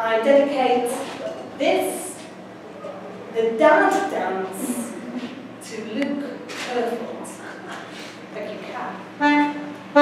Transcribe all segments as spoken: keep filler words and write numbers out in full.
I dedicate this, the dad dance, to Luke Herford. Thank you, Kat.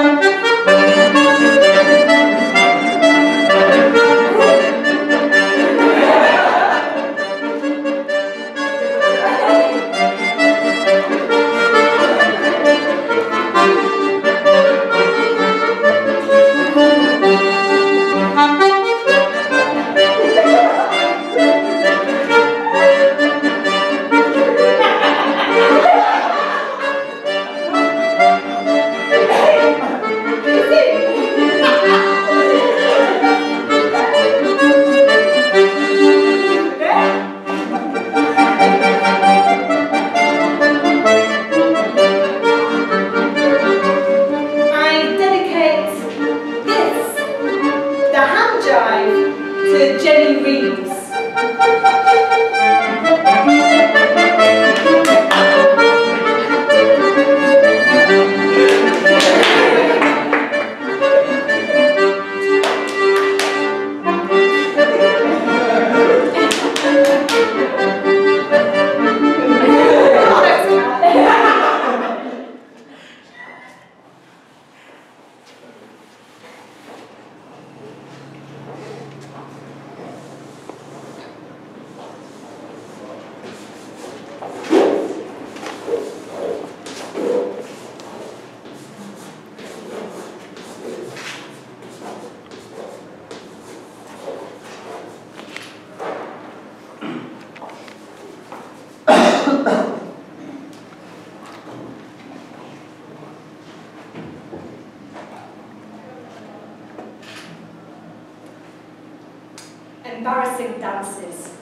Embarrassing dances.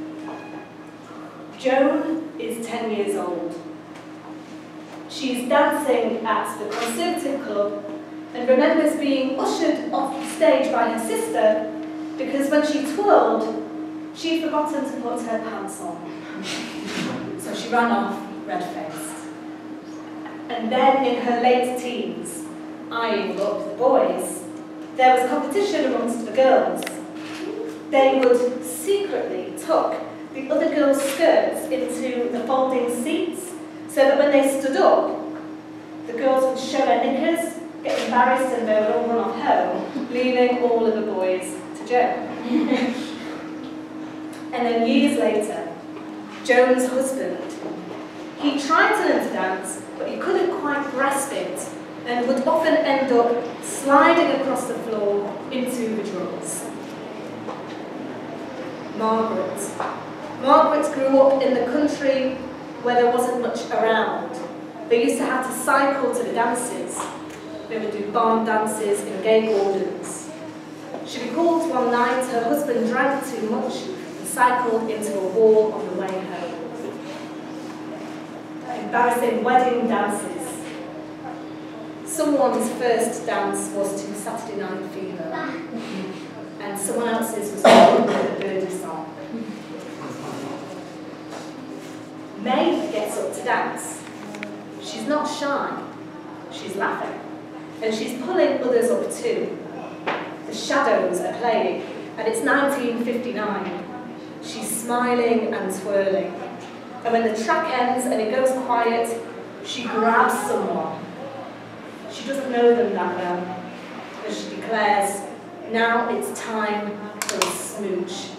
Joan is ten years old. She's dancing at the Conservative Club and remembers being ushered off the stage by her sister because when she twirled, she'd forgotten to put her pants on. So she ran off, red-faced. And then in her late teens, eyeing up the boys, there was competition amongst the girls. They would secretly tuck the other girls' skirts into the folding seats so that when they stood up, the girls would show their knickers, get embarrassed, and they would all run off home, leaving all of the boys to Joan. And then years later, Joan's husband, he tried to learn to dance, but he couldn't quite grasp it and would often end up sliding across the floor into the drawers. Margaret. Margaret grew up in the country where there wasn't much around. They used to have to cycle to the dances. They would do barn dances in gay gardens. She recalled one night her husband drank too much and cycled into a wall on the way home. Embarrassing wedding dances. Someone's first dance was to Saturday Night Fever, and someone else's was to the Birdie song. May gets up to dance. She's not shy, she's laughing, and she's pulling others up too. The shadows are playing, and it's nineteen fifty-nine. She's smiling and twirling, and when the track ends and it goes quiet, she grabs someone. She doesn't know them that well, and she declares, now it's time for a smooch.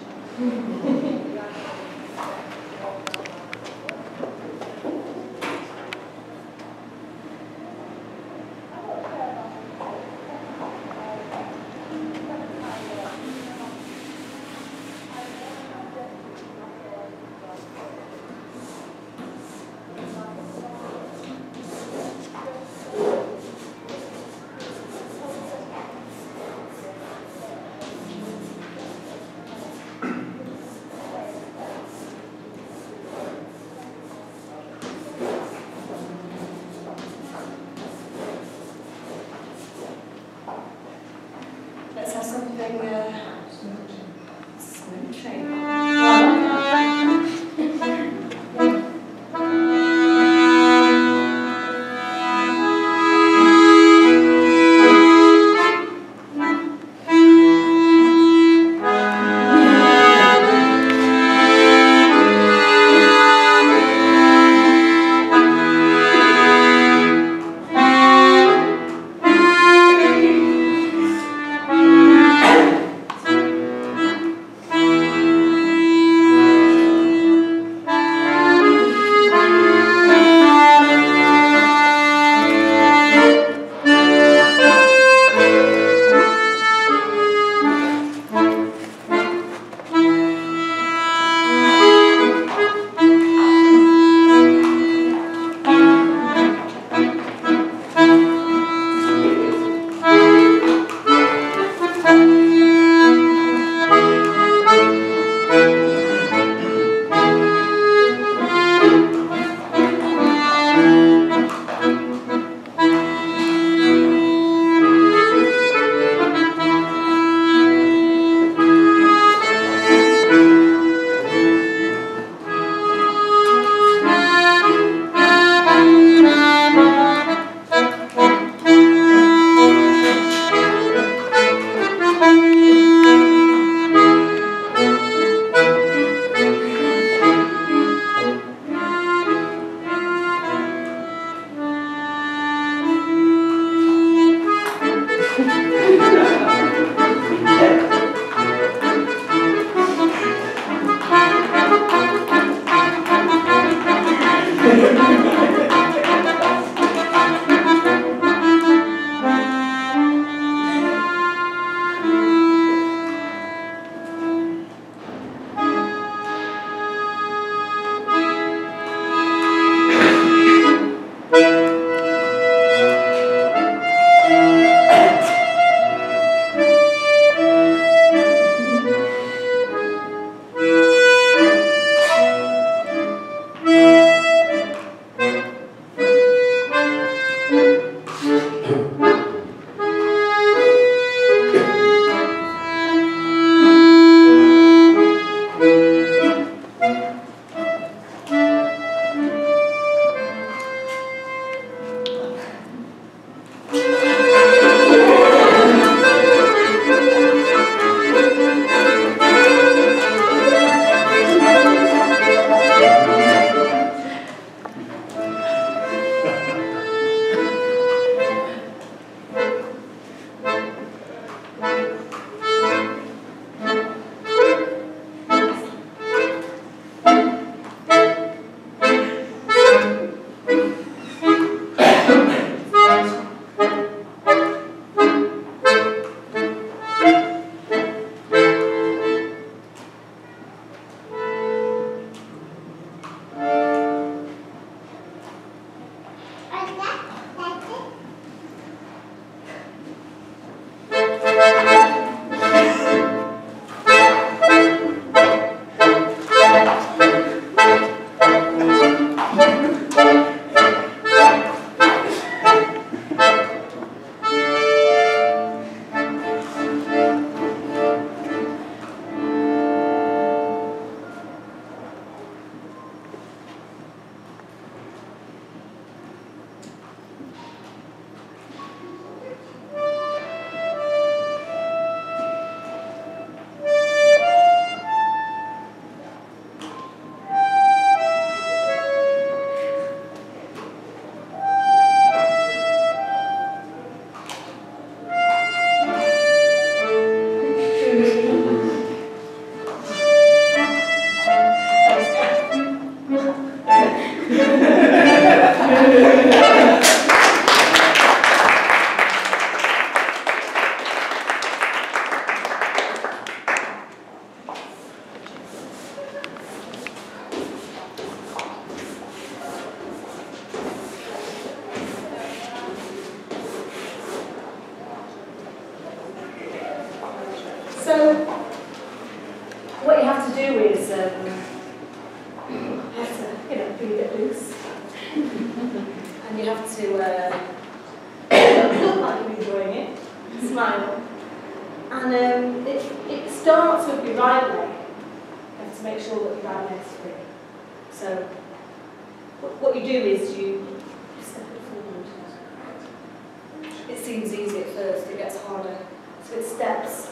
So, what you have to do is, um, you have to, you know, be a bit loose. And you have to uh, look like you're enjoying it, smile. And um, it, it starts with your right leg. You have to make sure that your right leg's free. So, what, what you do is you step it forward. It seems easy at first, it gets harder. So it steps.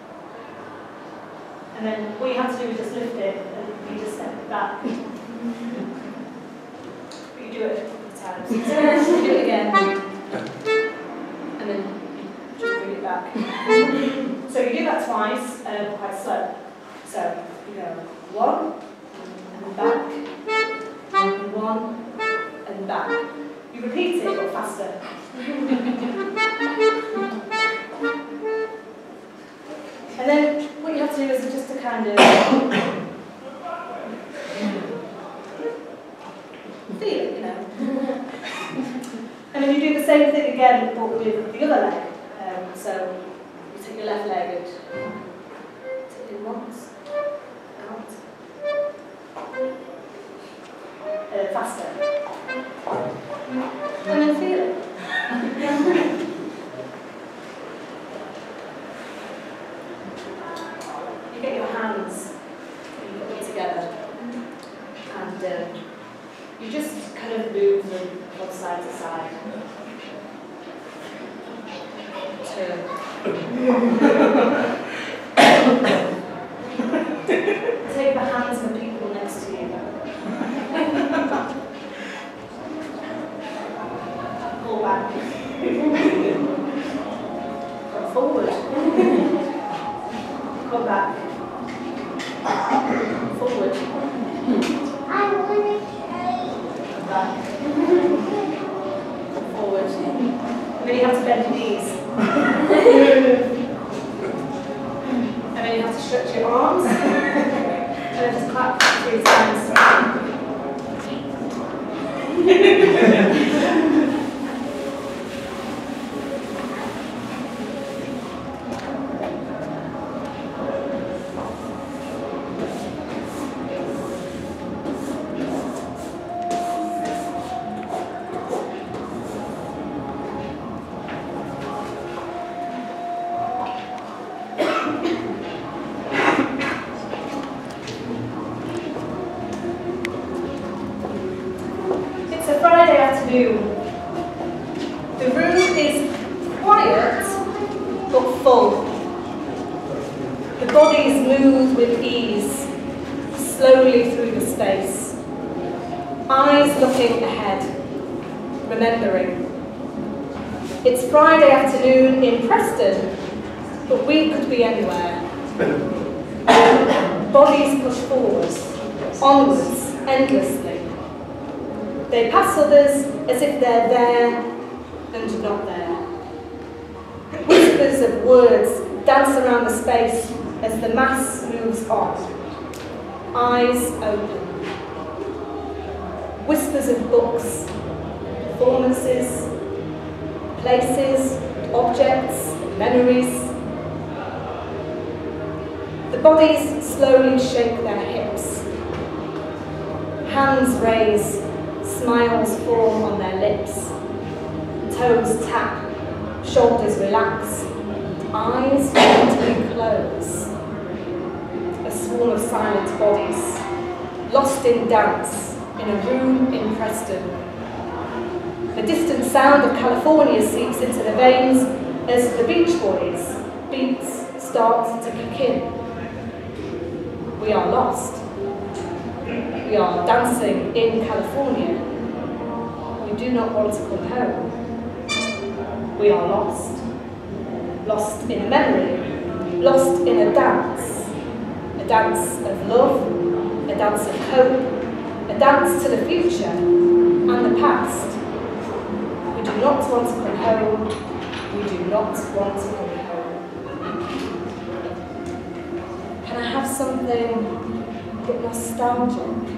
And then what you have to do is just lift it and you just step it back. But you do it a couple of times. So you do it again. And then just bring it back. So you do that twice, um, quite slow. So you go one, and back, and one, and back. You repeat it, but faster. And then what you have to do is just to kind of feel it, you know. And then you do the same thing again, but with the other leg. Um, so you take your left leg and take it once, out, uh, faster, and then feel it. You get your hands, you put them together, and um, you just kind of move them from side to side. Turn. Take the hands of the people next to you. Pull back. Come forward. Come back. Forward. I want to come back. Forward. And then you have to bend your knees. And then you have to stretch your arms. And then just clap three times. The room is quiet but full. The bodies move with ease, slowly through the space. Eyes looking ahead, remembering. It's Friday afternoon in Preston, but we could be anywhere. Bodies push forwards, onwards, endlessly. They pass others as if they're there and not there. Whispers of words dance around the space as the mass moves on. Eyes open. Whispers of books, performances, places, objects, memories. The bodies slowly shake their hips. Hands raise. Smiles form on their lips, toes tap, shoulders relax, eyes gently close. A swarm of silent bodies, lost in dance, in a room in Preston. The distant sound of California seeps into the veins as the Beach Boys beats start to kick in. We are lost. We are dancing in California. We do not want to come home. We are lost. Lost in a memory. Lost in a dance. A dance of love. A dance of hope. A dance to the future and the past. We do not want to come home. We do not want to come home. Can I have something a bit nostalgic?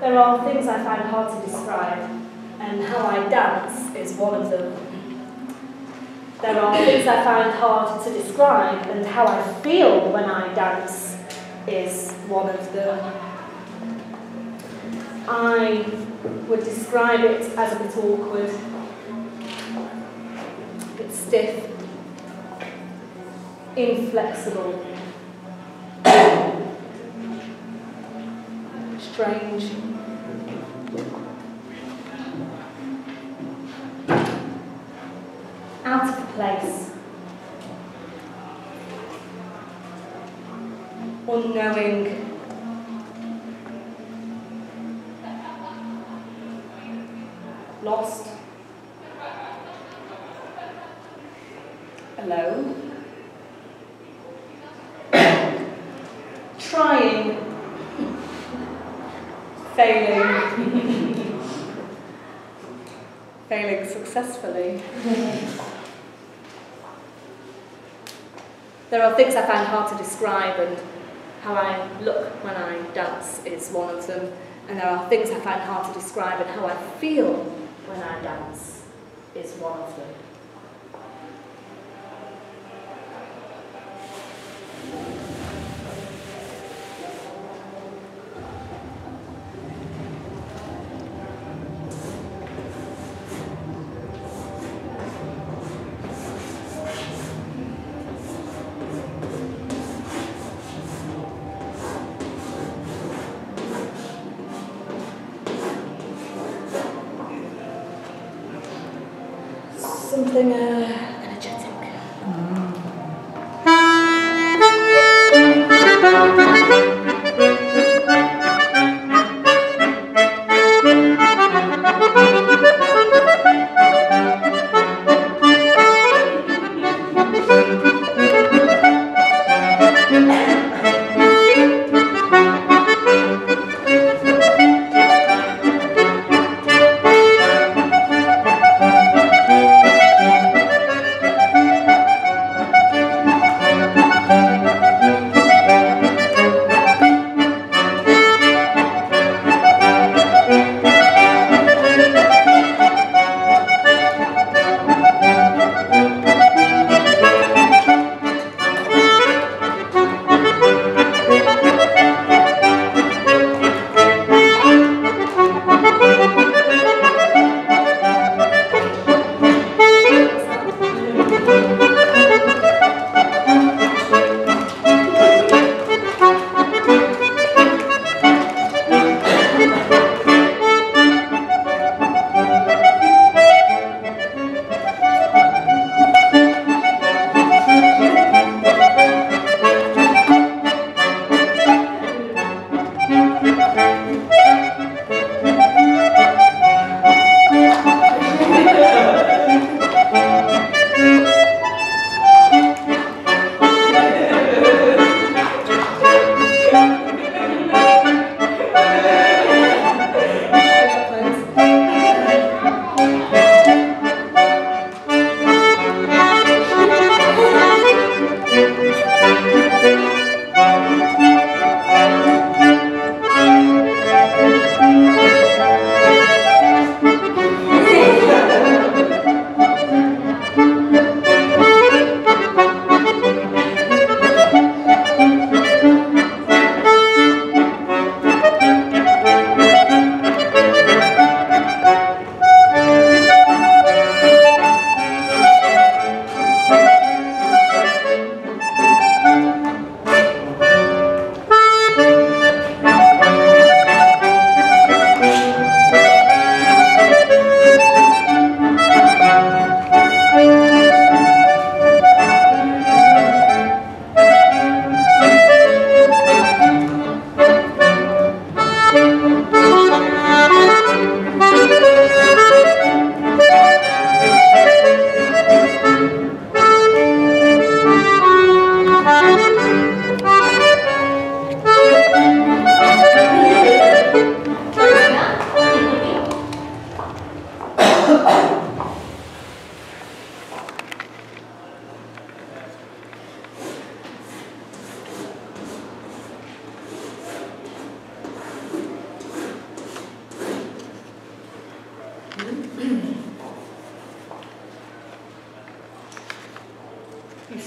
There are things I find hard to describe, and how I dance is one of them. There are things I find hard to describe, and how I feel when I dance is one of them. I would describe it as a bit awkward, a bit stiff, inflexible, strange. Out of place. Unknowing. Lost. Alone. Trying. Failing. Failing successfully. There are things I find hard to describe, and how I look when I dance is one of them. And there are things I find hard to describe, and how I feel when I dance is one of them. Something uh, energetic.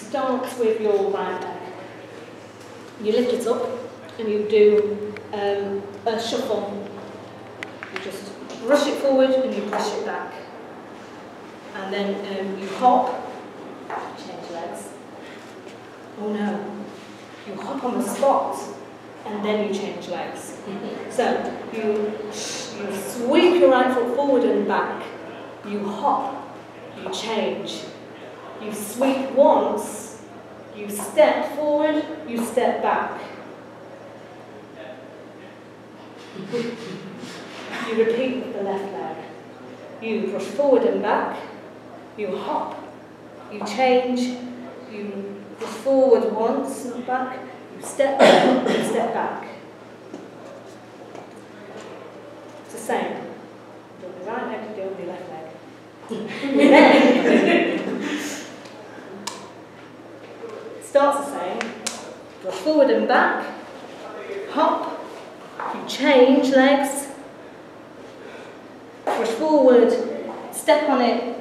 start with your right leg. You lift it up and you do um, a shuffle. You just brush it forward and you brush it back. And then um, you hop, change legs. Oh no, you hop on the spot and then you change legs. Mm-hmm. So you, you sweep your right foot forward and back, you hop, you change. You sweep once, you step forward, you step back. You repeat with the left leg. You brush forward and back, you hop, you change, you brush forward once, not back, you step back, you step back. It's the same. Do it with the right leg, do it with the left leg. Then, starts the same, brush forward and back, hop, you change legs, brush forward, step on it.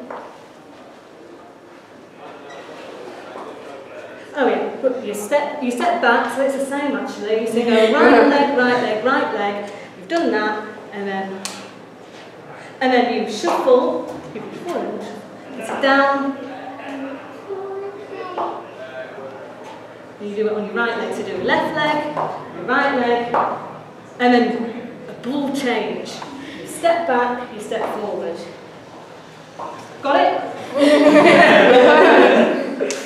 Oh yeah, you step, you step back, so it's the same actually. So you go right leg, right leg, right leg, you've done that, and then, and then you shuffle, you push forward, it's down, and you do it on your right leg, so you do left leg, your right leg, and then a ball change. You step back, you step forward. Got it?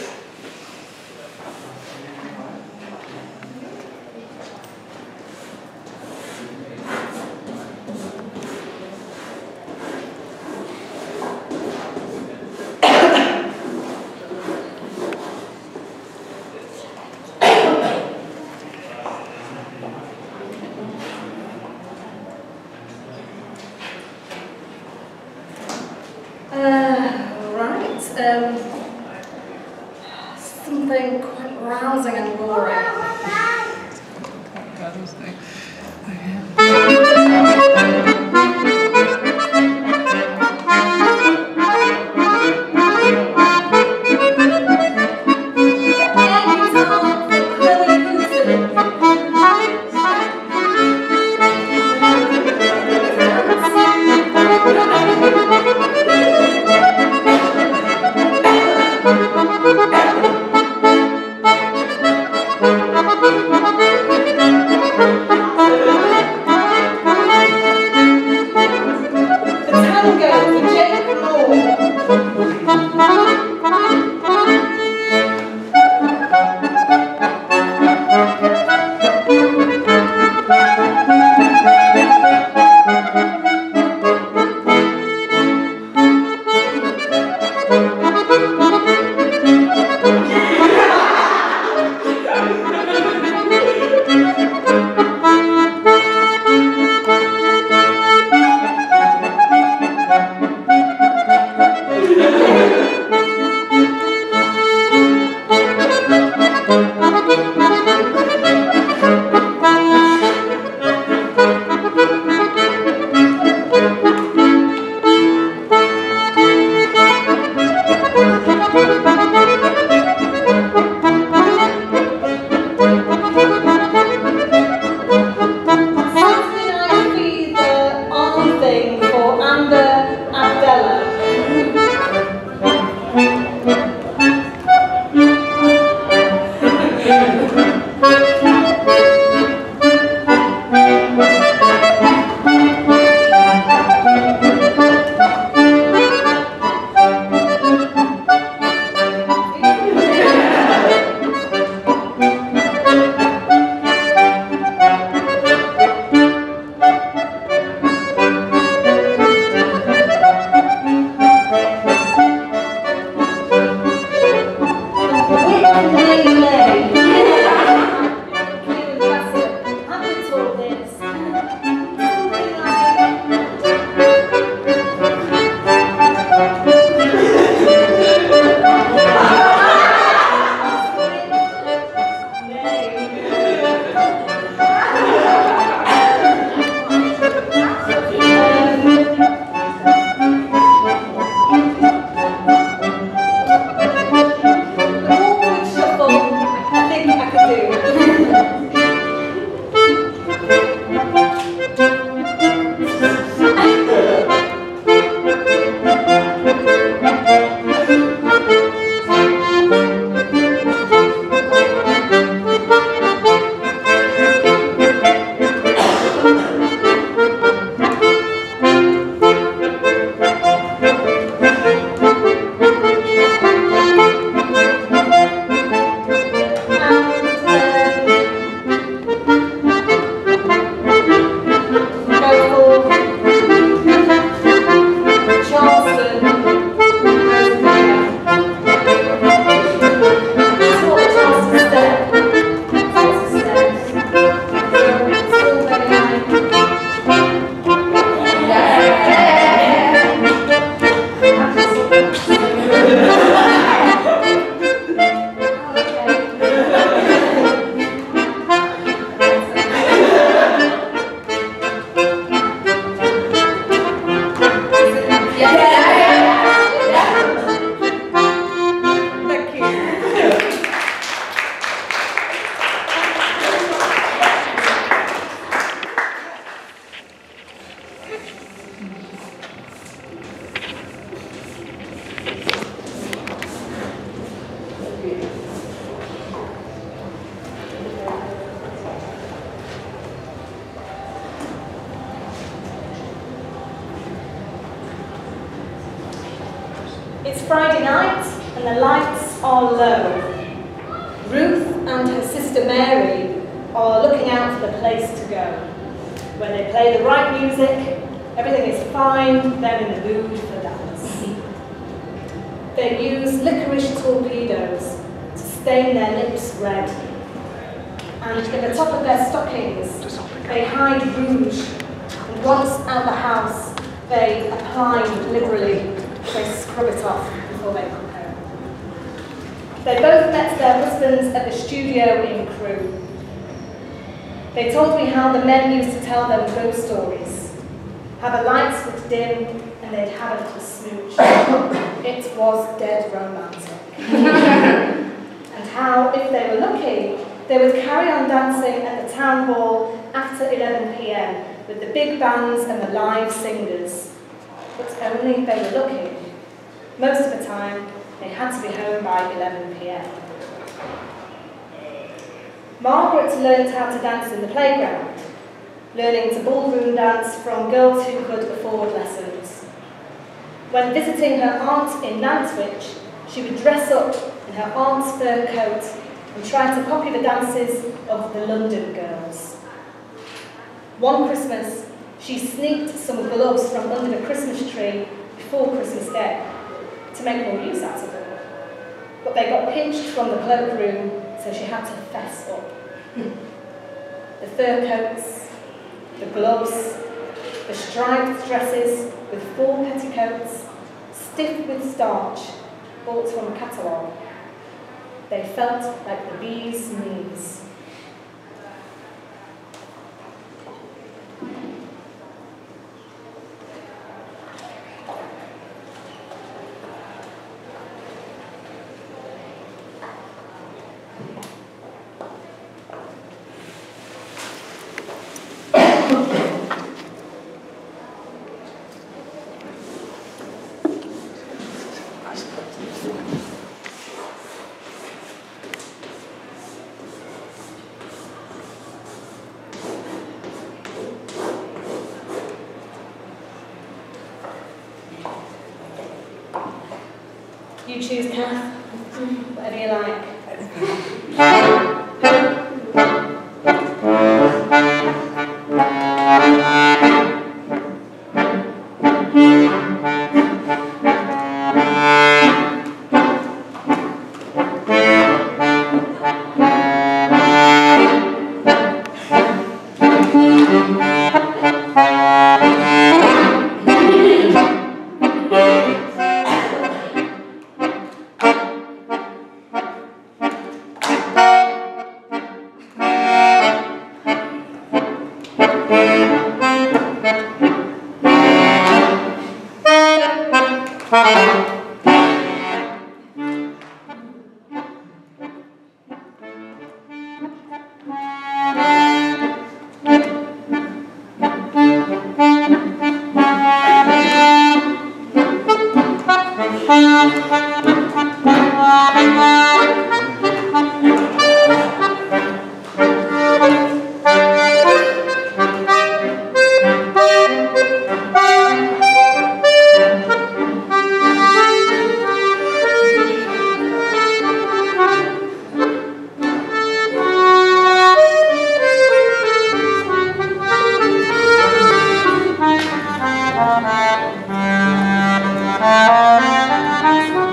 Um, something quite rousing and boring. Thank you. It's Friday night and the lights are low. Ruth and her sister Mary are looking out for the place to go. When they play the right music, everything is fine, they're in the mood for dance. They use licorice torpedoes to stain their lips red. And at the top of their stockings, they hide rouge. And once out the house, they apply liberally. They scrub it off before they come home. They both met their husbands at the studio in Crewe. They told me how the men used to tell them ghost stories, how the lights would dim and they'd have a little smooch. It was dead romantic. And how, if they were lucky, they would carry on dancing at the town hall after eleven p m with the big bands and the live singers. But only if they were lucky. Most of the time, they had to be home by eleven p m Margaret learned how to dance in the playground, learning to ballroom dance from girls who could afford lessons. When visiting her aunt in Nantwich, she would dress up in her aunt's fur coat and try to copy the dances of the London girls. One Christmas, she sneaked some gloves from under the Christmas tree before Christmas Day to make more use out of them. But they got pinched from the cloakroom, so she had to fess up. The fur coats, the gloves, the striped dresses with four petticoats, stiff with starch, bought from a catalogue. They felt like the bee's knees. You choose, Kath, whatever you like. Thank you.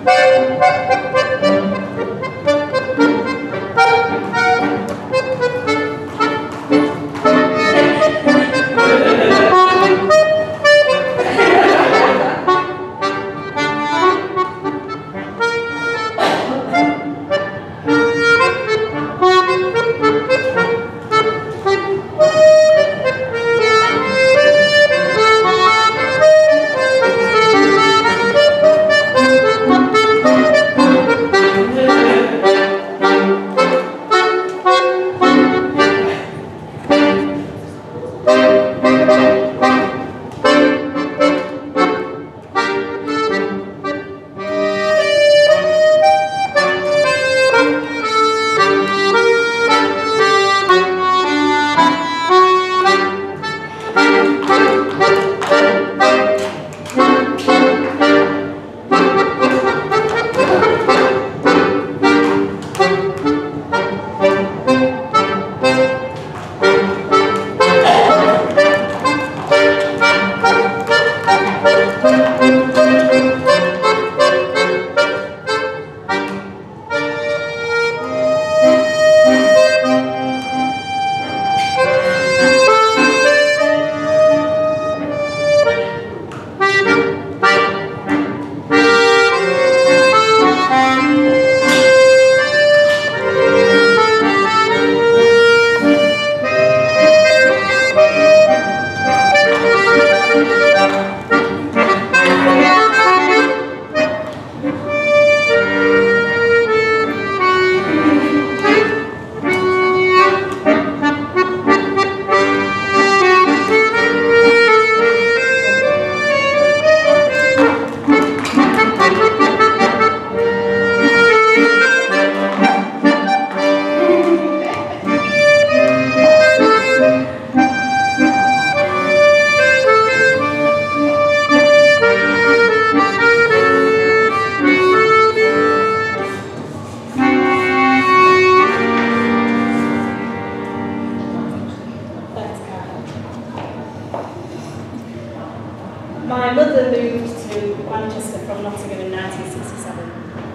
My mother moved to Manchester from Nottingham in nineteen sixty-seven.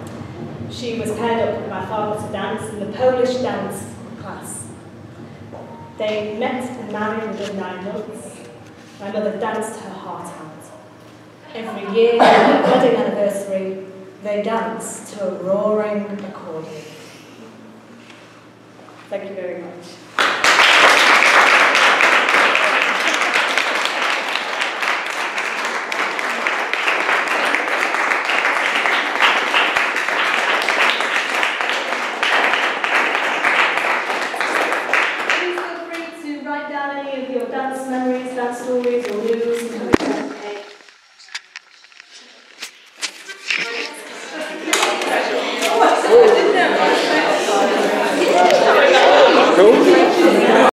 She was paired up with my father to dance in the Polish dance class. They met and married within nine months. My mother danced her heart out. Every year, on their wedding anniversary, they danced to a roaring accordion. Thank you very much. Your dance memories, dance stories, or news, and coming back.